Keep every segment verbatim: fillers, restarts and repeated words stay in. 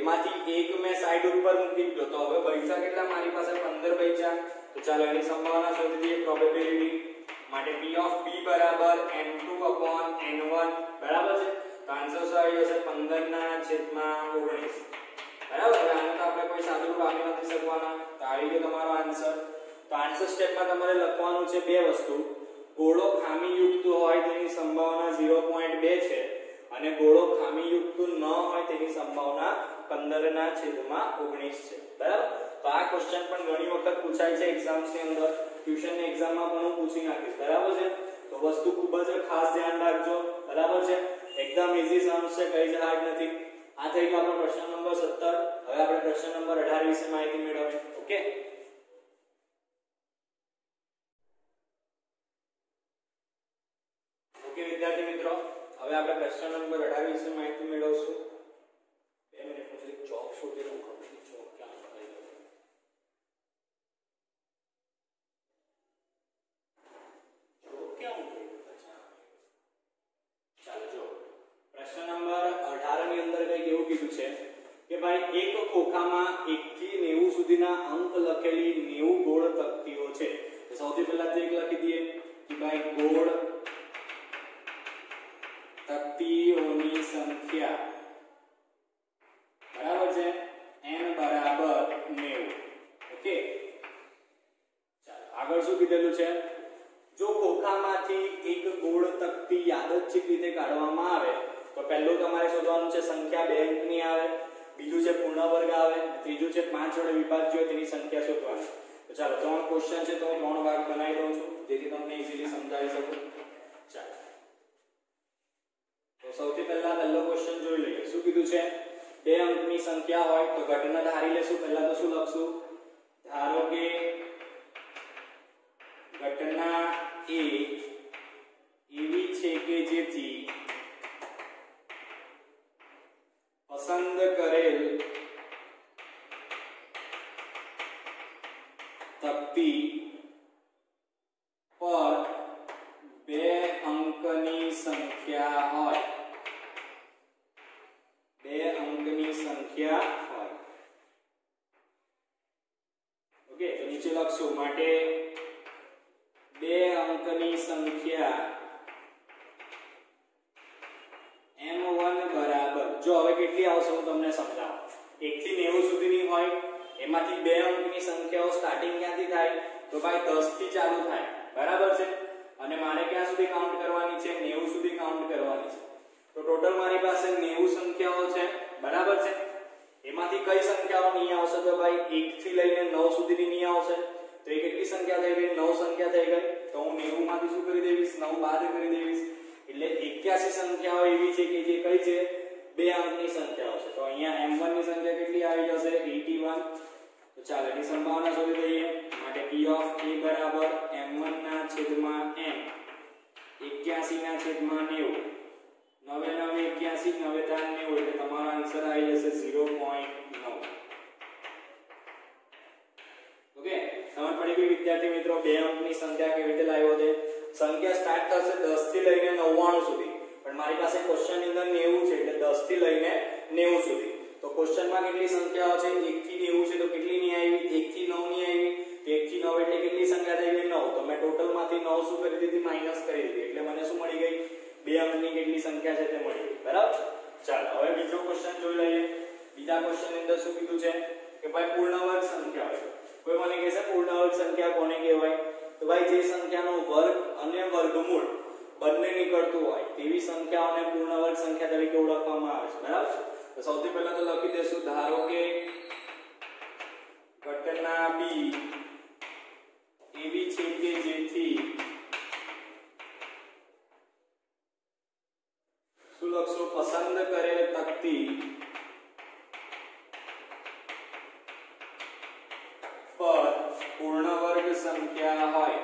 એમાંથી એક મેં સાઈડ ઉપર મૂકી દીધો તો હવે બચ્યા કેટલા મારી પાસે પંદર બચ્યા તો ચાલો એની સંભાવના શોધી દઈએ પ્રોબેબિલિટી માટે p ઓફ b બરાબર n two upon n one બરાબર છે તો આન્સર શું આવી જશે પંદર ના છેદમાં ઓગણીસ બરાબર હવે આને તો આપણે કોઈ સાદું રૂપ આપી નથી શકવાના તો આવી ગયો તમારો આન્સર તો આન્સર સ્ટેપમાં તમારે લખવાનું છે બે વસ્તુ ગોળો ખામીયુક્ત હોય તેની સંભાવના ઝીરો પોઈન્ટ બે છે અને ગોળો ખામીયુક્ત ન હોય તેની સંભાવના પંદર ના છેદમાં ઓગણીસ છે બરાબર તો આ ક્વેશ્ચન પણ ઘણી વખત પૂછાય છે એક્ઝામ્સ ની અંદર ટ્યુશન ની એક્ઝામ માં પણ હું પૂછી નાખીશ બરાબર છે તો વસ્તુ ખૂબ જ ખાસ ધ્યાન રાખજો બરાબર છે એકદમ ઈઝી સમ્સ છે કઈ જ હાર્ડ નથી આ થઈ ગયો આપણો પ્રશ્ન નંબર સત્તર હવે આપણે પ્રશ્ન નંબર અઢાર વિશે માહિતી મેળવીએ ઓકે ઓકે વિદ્યાર્થી મિત્રો હવે આપણે પ્રશ્ન નંબર અઢાર વિશે માહિતી મેળવશું બે મિનિટ પછી ચોક શોધી લઉં ચોક ક્યાં પકડી ગયો ચોક ક્યાં મૂકી અચ્છા ચાલો જો પ્રશ્ન નંબર અઢાર ની અંદર કઈ કેવું કીધું છે કે ભાઈ એક ખોખામાં એક થી નેવું સુધીના અંક લખેલી નેવું ગોળ તકતીઓ છે તો સૌથી પહેલા તો એક લખી દઈએ કે ભાઈ ગોળ તકતીઓની સંખ્યા બરાબર છે n બરાબર નેવું ઓકે ચાલો આગળ શું કીધેલું છે જો ખોખામાંથી એક ગોળ તકતી યાદચ્છિક રીતે કાઢવામાં આવે તો પહેલું તમારે શોધવાનું છે સંખ્યા બે અંકની આવે બીજું છે પૂર્ણ વર્ગ આવે ત્રીજું છે પાંચ વડે વિભાજ્ય હોય તેની સંખ્યા શોધવાની તો ચાલો ત્રણ ક્વેશ્ચન છે તો હું ત્રણ ભાગ બનાવી દઉં છું જેથી તમને ઈઝીલી સમજાવી શકું ચાલો તો સૌથી પહેલા પહેલો ક્વેશ્ચન જોઈ લઈએ શું કીધું છે બે અંકની સંખ્યા હોય તો ઘટના ધારી લેશું પહેલા તો શું લખશું ધારો કે ઘટના એ એવી છે કે જેથી પસંદ કરેલ તકતી પર બે અંકની સંખ્યા હોય બે અંકની સંખ્યા હોય ઓકે તો નીચે લખશું માટે બે અંકની સંખ્યા m વન બરાબર જો હવે કેટલી આવશે હું તમને સમજાવું એક થી નેવું સુધીની હોય એમાંથી બે અંકની સંખ્યાઓ સ્ટાર્ટિંગ ક્યાંથી થાય તો ભાઈ દસ થી ચાલુ થાય બરાબર છે અને મારે ક્યાં સુધી કાઉન્ટ કરવાની છે નેવું સુધી કાઉન્ટ કરવાની છે તો ટોટલ મારી પાસે નેવું સંખ્યાઓ છે બરાબર છે એમાંથી કઈ સંખ્યાઓ નહીં આવશે તો ભાઈ એક થી લઈને નવ સુધીની નહીં આવશે તો એ કેટલી સંખ્યા થઈ ગઈ નવ સંખ્યા થઈ ગઈ તો હું નેવું માંથી શું કરી દેવીશ નવ બાદ કરી દેવીશ એટલે એક્યાસી સંખ્યાઓ એવી છે કે જે કઈ છે બે અંકની સંખ્યાઓ છે તો અહીંયા m વન ની સંખ્યા કેટલી આવી જશે એકાસી તો ચાલો એની સંભાવના શોધી દઈએ માટે p ઓફ a બરાબર m વન ના છેદમાં m એક્યાસી ના છેદમાં નેવું નવે નવે એક્યાસી નવે ત્રણ નેવું એટલે તમારો આન્સર આવી જશે ઝીરો પોઈન્ટ નવ ઓકે સમજ પડી ગઈ વિદ્યાર્થી મિત્રો બે અંકની સંખ્યા કેવી રીતે લાવ્યો છે સંખ્યા સ્ટાર્ટ થશે દસ થી લઈને નવ્વાણું સુધી પણ મારી પાસે ક્વેશ્ચન ની અંદર નેવું છે એટલે દસ થી લઈને નેવું સુધી તો ક્વેશ્ચન માં કેટલી સંખ્યાઓ છે એક થી નેવું છે તો કેટલી ની આવી એક થી નવ ની આવી તો એક થી નવ એટલે કેટલી સંખ્યા થઈ ગઈ નવ તો મેં ટોટલ માંથી નવ શું કરી દીધી માઈનસ કરી દીધી એટલે મને શું મળી ગઈ બે અંકની કેટલી સંખ્યા છે તે મળી ગઈ બરાબર ચાલો હવે બીજો ક્વેશ્ચન જોઈ લઈએ બીજા ક્વેશ્ચન ની અંદર શું કીધું છે કે ભાઈ પૂર્ણ વર્ગ સંખ્યા હોય કોઈ મને કહેશે પૂર્ણ વર્ગ સંખ્યા કોને કહેવાય તો ભાઈ જે સંખ્યાનો વર્ગ અને વર્ગમૂળ બંને નીકળતું હોય તેવી સંખ્યાઓને પૂર્ણ વર્ગ સંખ્યા તરીકે ઓળખવામાં આવે છે બરાબર તો સૌથી પહેલા તો લખી દેશું ધારો કે ઘટના b એવી છે કે જેથી શું લખશો પસંદ કરેલ તકતી પર પૂર્ણ વર્ગ સંખ્યા હોય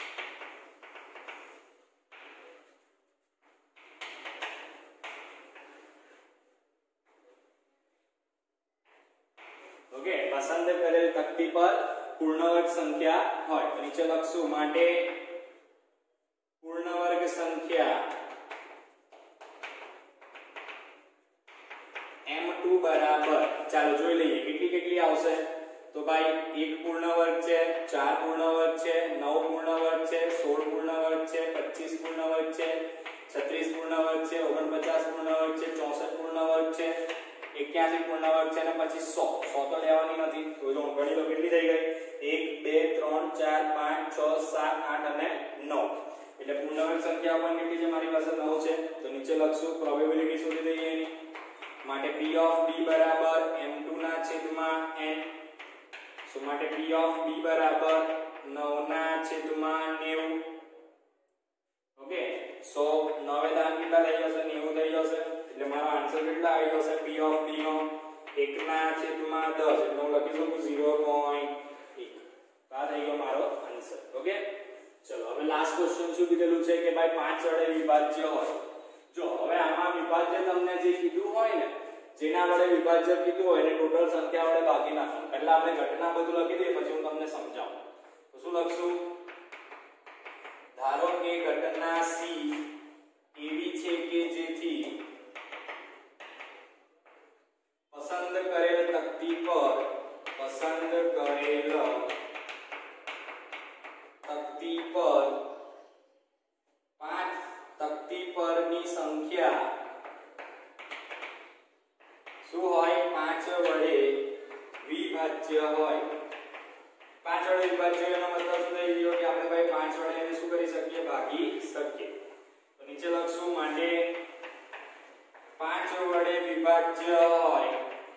ઓકે પસંદ કરેલ તકતી પર પૂર્ણ વર્ગ સંખ્યા હોય તો નીચે લખશું માટે પૂર્ણ વર્ગ સંખ્યા m ટુ બરાબર ચાલો જોઈ લઈએ કેટલી કેટલી આવશે તો ભાઈ એક પૂર્ણ વર્ગ છે ચાર પૂર્ણ વર્ગ છે નવ પૂર્ણ વર્ગ છે સોળ પૂર્ણ વર્ગ છે પચીસ પૂર્ણ વર્ગ છે છત્રીસ પૂર્ણ વર્ગ છે ઓગણપચાસ પૂર્ણ વર્ગ છે ચોસઠ પૂર્ણ વર્ગ છે એક્યાસી પૂર્ણ વર્ગ છે અને પછી સો સો તો લેવાની નથી તો જો ગણી લો કેટલી થઈ ગઈ એક બે ત્રણ ચાર પાંચ છ સાત આઠ અને નવ એટલે પૂર્ણ વર્ગ સંખ્યા પણ કેટલી છે મારી પાસે નવ છે તો નીચે લખશું પ્રોબેબિલિટી શોધી દઈએ એની માટે p of d બરાબર m ટુ ના છેદમાં n સો માટે p of d બરાબર નવ ના છેદમાં નેવું ઓકે સો નવ દાન કેટલા થઈ જશે નેવું થઈ જશે એટલે મારો આન્સર કેટલા આવી જશે p of d નો એક ના છેદમાં દસ એટલે હું લખી શકું ઝીરો પોઈન્ટ એક આ થઈ ગયો મારો આન્સર ઓકે ચલો હવે લાસ્ટ ક્વેશ્ચન શું કીધેલું છે કે ભાઈ પાંચ વડે વિભાજ્ય હોય જો હવે આમાં વિભાજ્ય તમને જે કીધું હોય ને જેના વડે વિભાજ્ય કીધું હોય એને ટોટલ સંખ્યા વડે ભાગી નાખો પહેલા આપણે ઘટના બધું લખી દઈએ પછી હું તમને સમજાવું તો શું લખશું ધારો કે ઘટના c એવી છે કે જેથી પસંદ કરેલ તકતી પર પસંદ કરેલ તકતી પર પાંચ તકતી પરની સંખ્યા શું હોય પાંચ વડે વિભાજ્ય હોય પાંચ વડે વિભાજ્ય એનો મતલબ શું થઈ ગયો કે આપણે ભાઈ પાંચ વડે એને શું કરી શકીએ ભાગી શકીએ તો નીચે લખશું માટે પાંચ વડે વિભાજ્ય હોય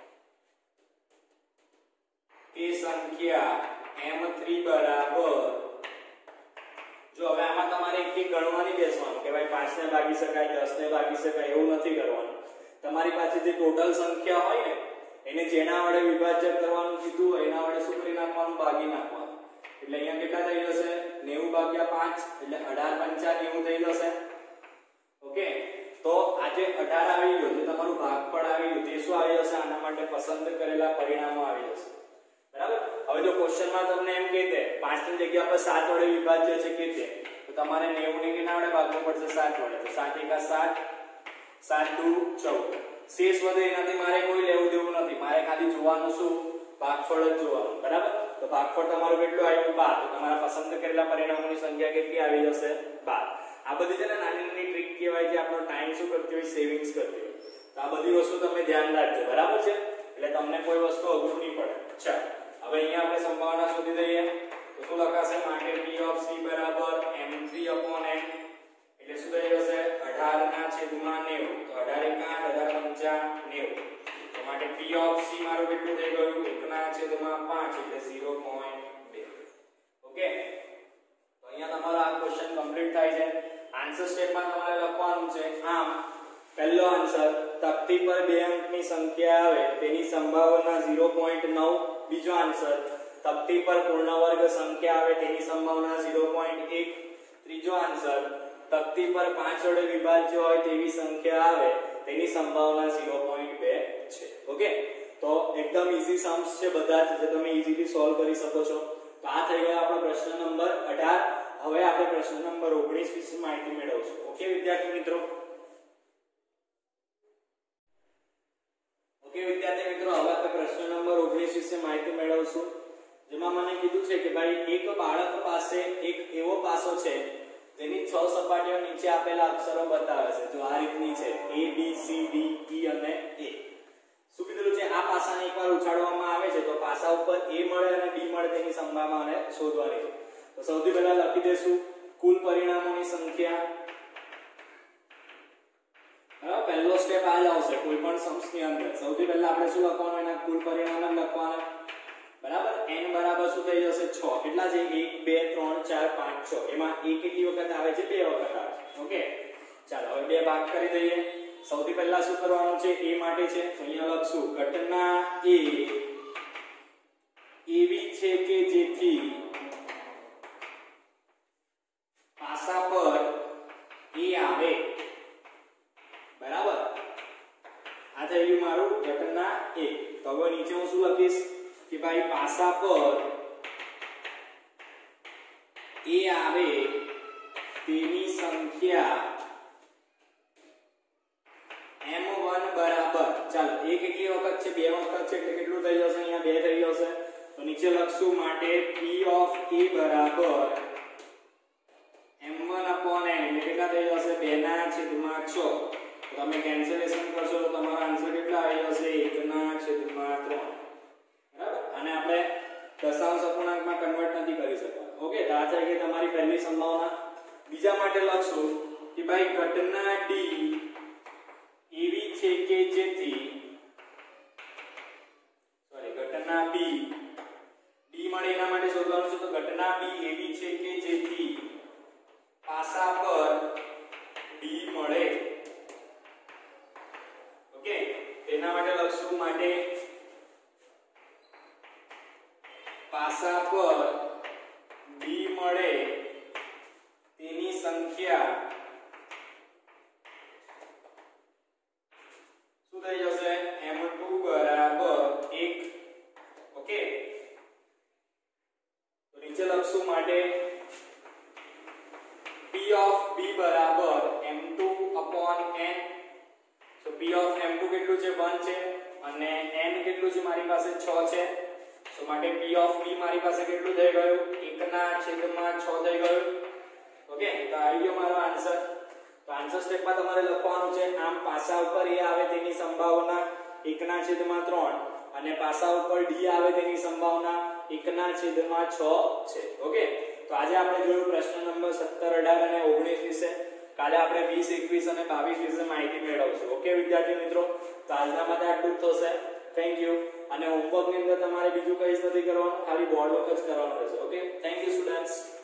તે સંખ્યા m ત્રણ બરાબર જો હવે આમાં તમારે એક એક ગણવાની બેસવાનું કે ભાઈ પાંચ ને ભાગી શકાય દસ ને ભાગી શકાય એવું નથી કરવાનું તમારી પાસે જે ટોટલ સંખ્યા હોય ને એને જેના વડે વિભાજ્ય કરવાનું કીધું હોય એના વડે શું કરી નાખવાનું ભાગી નાખવાનું એટલે અહીંયા કેટલા થઈ જશે નેવું ભાગ્યા પાંચ એટલે અઢાર પંચા નેવું થઈ જશે ઓકે તો આજે અઢાર આવી ગયો જે તમારું ભાગફળ આવી ગયું તે શું આવી જશે આના માટે પસંદ કરેલા પરિણામો આવી જશે બરાબર હવે જો ક્વેશ્ચનમાં તમને એમ કહે દે પાંચ ની જગ્યા પર સાત વડે વિભાજ્ય છે કે તે તો તમારે નેવું ને કેના વડે ભાગવું પડશે સાત વડે તો સાત એકા સાત સાત દુ ચૌદ શેષ વધે એનાથી મારે કોઈ લેવું દેવું નથી મારે ખાલી જોવાનું શું ભાગફળ જ જોવાનું બરાબર તો ભાગફળ તમારું કેટલું આવ્યું બાર તો તમારા પસંદ કરેલા પરિણામોની સંખ્યા કેટલી આવી જશે બાર આ બધી છે ને નાની નાની ટ્રીક કહેવાય કે આપણો ટાઈમ શું કરતી હોય સેવિંગ્સ કરતી હોય તો આ બધી વસ્તુ તમે ધ્યાન રાખજો બરાબર છે એટલે તમને કોઈ વસ્તુ અઘરું નહીં પડે ચાલો હવે અહીંયા આપણે સંભાવના શોધી દઈએ તો શું લખાશે માટે p of c બરાબર m ત્રણ n એટલે શું થઈ જશે અઢાર ના છેદમાં નેવું તો અઢાર એકા અઢાર પંચા નેવું તો માટે p of c મારું કેટલું થઈ ગયું એક ના છેદમાં પાંચ એટલે ઝીરો પોઈન્ટ બે ઓકે તો અહીંયા તમારો આ ક્વેશ્ચન કમ્પ્લીટ થાય છે આન્સર સ્ટેપમાં તમારે લખવાનું છે આમ પહેલો આન્સર તકતી પર બે અંકની સંખ્યા આવે તેની સંભાવના ઝીરો પોઈન્ટ નવ બીજો આન્સર તકતી પર પૂર્ણ વર્ગ સંખ્યા આવે તેની સંભાવના ઝીરો પોઈન્ટ એક ત્રીજો આન્સર તકતી પર પાંચ વડે વિભાજ્ય હોય તેવી સંખ્યા આવે તેની સંભાવના ઝીરો પોઈન્ટ બે છે ઓકે તો એકદમ ઈઝી સમ્સ છે બધા જ જે તમે ઈઝીલી સોલ્વ કરી શકો છો તો આ થઈ ગયો આપણો પ્રશ્ન નંબર અઢાર હવે આપણે પ્રશ્ન નંબર ઓગણીસ વિશે માહિતી મેળવશું ઓકે વિદ્યાર્થી મિત્રો ઓકે વિદ્યાર્થી મિત્રો હવે આપણે પ્રશ્ન નંબર ઓગણીસ વિશે માહિતી મેળવશું જેમાં મને કીધું છે કે ભાઈ એક બાળક પાસે એક એવો પાસો છે તેની છ સપાટીઓ નીચે આપેલા અક્ષરો બતાવે છે જો આ રીતની છે a b c d e અને a શું કીધું છે આ પાસાને એકવાર ઉછાળવામાં આવે છે તો પાસા ઉપર a મળે અને d મળે તેની સંભાવનાને શોધવાની છે તો સૌથી પહેલા લખી દેશું કુલ પરિણામોની સંખ્યા હવે પહેલો સ્ટેપ આ જ આવશે કોઈ પણ સમ્સની અંદર સૌથી પહેલા આપણે શું લખવાનું એના કુલ પરિણામ લખવાના બરાબર n બરાબર શું થઈ જશે છ કેટલા છે એક બે ત્રણ ચાર પાંચ છ એમાં એક કેટલી વખત આવે છે બે વખત આવે છે ઓકે ચાલો હવે બે ભાગ કરી દઈએ સૌથી પહેલા શું કરવાનું છે a માટે છે તો અહીંયા લખશું ઘટના a એવી છે કે જેથી પાસા પર a આવે બરાબર આ થઈ ગયું મારું ઘટના a તો હવે નીચે હું શું લખીશ કે ભાઈ પાસા પર a આવે તેની સંખ્યા m વન બરાબર ચાલો એ કેટલી વખત છે બે વખત છે એટલે કેટલું થઈ જશે અહીંયા બે થઈ જશે તો નીચે લખશું માટે P of A બરાબર એમ વન upon n એટલે કેટલા થઈ જશે બે ના છેદમાં છ તો તમે કેન્સલેશન કરશો તો તમારો આન્સર કેટલા આવી જશે એક ના છેદમાં ત્રણ બરાબર અને આપણે દશાંશ અપૂર્ણાંકમાં કન્વર્ટ નથી કરી શકતા ઓકે તો આ થઈ ગઈ તમારી પહેલી સંભાવના બીજા માટે લખશું કે ભાઈ ઘટના D એવી છે કે જેથી સોરી ઘટના B D મળે એના માટે શોધવાનું છે તો ઘટના B એવી છે કે જેથી પાસા પર D મળે ઓકે તેના માટે લખશું માટે પાસા પર D મળે તેની સંખ્યા શું થઈ જશે એમ ટુ બરાબર એક ઓકે તો નીચે લખશું માટે P of B બરાબર M two upon n so P of M two કેટલું છે વન છે અને n કેટલું છે મારી પાસે છ છે so માટે P of B મારી પાસે કેટલું થઈ ગયું એક ના છેદમાં છ થઈ ગયું ઓકે તો આવી ગયો મારો આન્સર તો આન્સર સ્ટેપમાં તમારે લખવાનું છે આમ પાસા ઉપર A આવે તેની સંભાવના એક ના છેદમાં ત્રણ અને પાસા ઉપર D આવે તેની સંભાવના એક ના છેદમાં છ છે ઓકે તો આજે આપણે જોયું પ્રશ્ન નંબર સત્તર અઢાર અને ઓગણીસ વિશે કાલે આપણે વીસ એકવીસ અને બાવીસ વિશે માહિતી મેળવશું ઓકે વિદ્યાર્થી મિત્રો તો આજના માટે આટલું જ થશે થેન્ક યુ અને હોમવર્ક ની અંદર તમારે બીજું કંઈ જ નથી કરવાનું ખાલી બોર્ડ વર્ક જ કરવાનું રહેશે ઓકે થેન્ક યુ સ્ટુડન્ટ્સ